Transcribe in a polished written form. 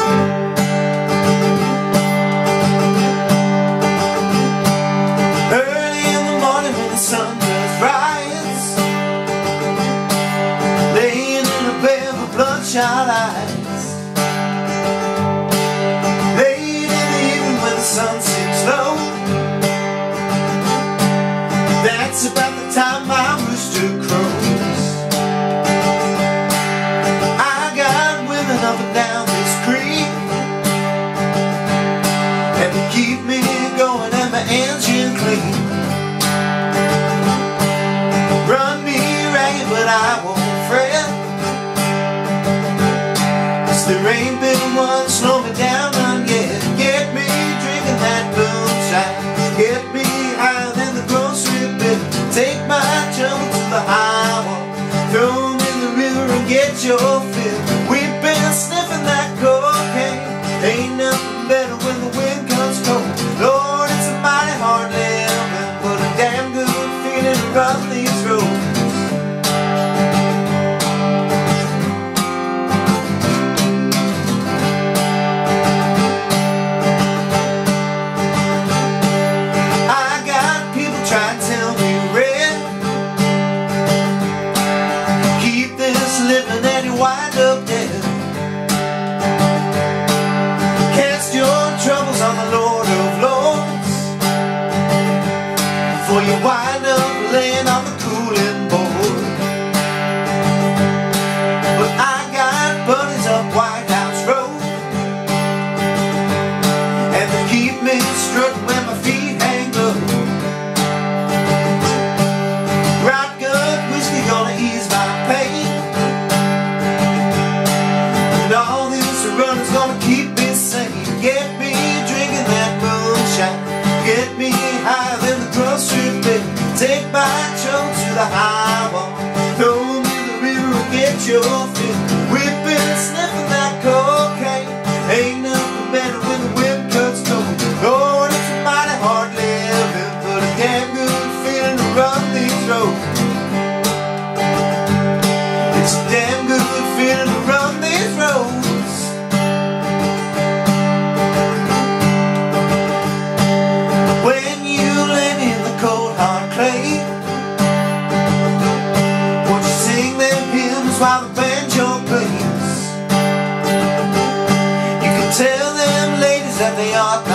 Early in the morning when the sun does rise, laying in a bed with bloodshot eyes, late in the evening when the sun sinks low, that's about the time my rooster crows. I got women up and down this creek, and they keep me going and my engine clean. Run me ragged but I won't fret, 'cause there ain't been one slow me down none yet. Get me drinking that moonshine, get me higher than the grocery bill. Take my trouble to the highwall, throw 'em in the river and get your fill. We've been sniffing that cocaine, ain't nothing better when the wind comes cold. Lord, it's a mighty hard living, but a damn good feeling to run these roads. I got people trying to tell me red, keep this living and you wind up dead. Cast your troubles on the Lord of Lords, before you wind up laying on the cooling board. But I got buddies up Whitehouse Road, and they keep me strutting when my feet hang low. Right good whiskey gonna ease my pain, and all this running's gonna keep me sane. Get me drinking that moonshine, get me higher than the grocery bill. Take my trouble to the highwall, throw 'em in the river and get your fill. We've been sniffing that cocaine, ain't nothing better when the wind cuts cold. Lord, it's a mighty hard living, but a damn good feeling to run these roads. It's a damn good feeling to run these roads. When you lay me in the cold hard clay, won't you sing them hymns while the banjo plays? You can tell them ladies that they ought